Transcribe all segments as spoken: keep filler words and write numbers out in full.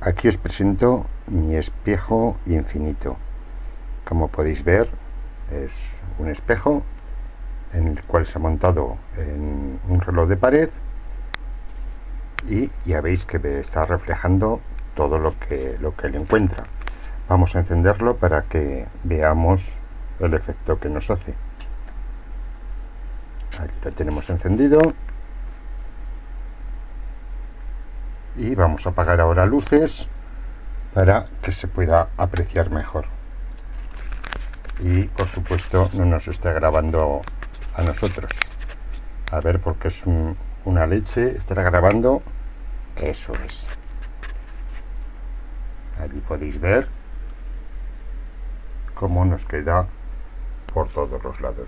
Aquí os presento mi espejo infinito. Como podéis ver, es un espejo en el cual se ha montado en un reloj de pared y ya veis que me está reflejando todo lo que, lo que él encuentra. Vamos a encenderlo para que veamos el efecto que nos hace. Aquí lo tenemos encendido y vamos a apagar ahora luces para que se pueda apreciar mejor y por supuesto no nos esté grabando a nosotros. A ver, porque es un, una leche estará grabando. Eso es. Allí podéis ver cómo nos queda por todos los lados.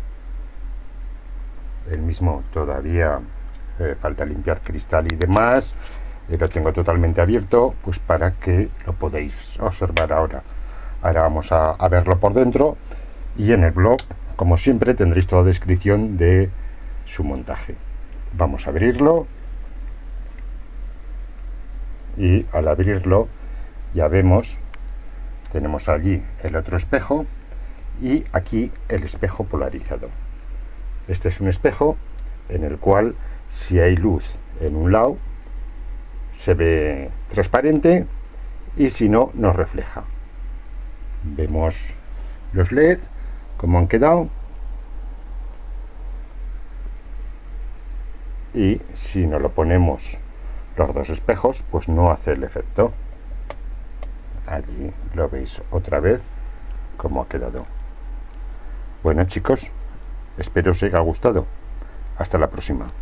El mismo todavía eh, falta limpiar cristal y demás. Eh, lo tengo totalmente abierto pues para que lo podáis observar ahora. Ahora vamos a, a verlo por dentro y en el blog, como siempre, tendréis toda la descripción de su montaje. Vamos a abrirlo y al abrirlo ya vemos, tenemos allí el otro espejo y aquí el espejo polarizado. Este es un espejo en el cual si hay luz en un lado se ve transparente y si no nos refleja. Vemos los L E D como han quedado y si no lo ponemos los dos espejos pues no hace el efecto. Allí lo veis otra vez como ha quedado. Bueno chicos, espero os haya gustado. Hasta la próxima.